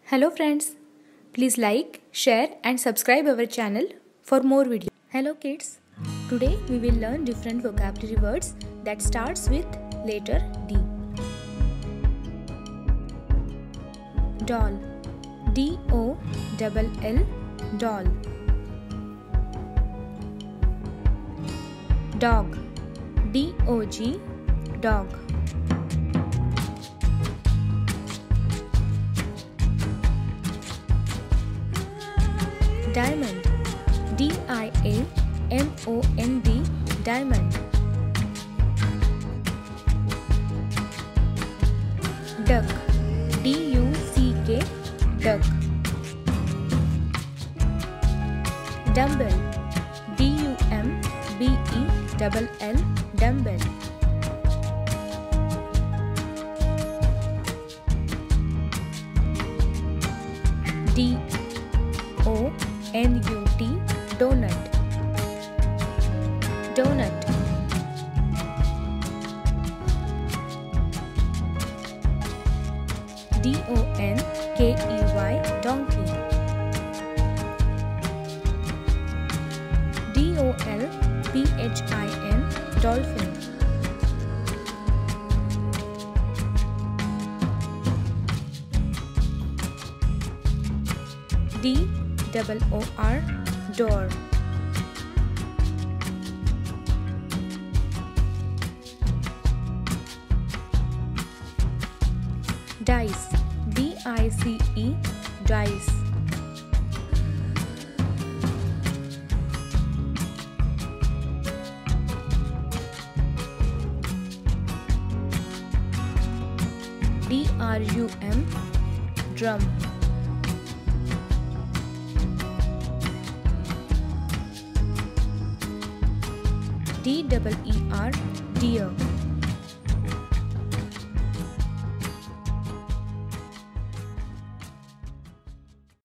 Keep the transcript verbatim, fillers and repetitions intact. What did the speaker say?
Hello friends, please like, share and subscribe our channel for more videos. Hello kids, today we will learn different vocabulary words that starts with letter D. Doll, D O L L, doll. Dog, D O G, dog. Diamond, D I A M O N D, diamond. Duck, D U C K, duck. Dumbbell, D U M B E L L, dumbbell. D O N U T, donut. Donut. D O N K E Y, donkey. D O L P H I N, dolphin. D O O R, door. Dice, D I C E, dice. D R U M, drum. D E E R, deer.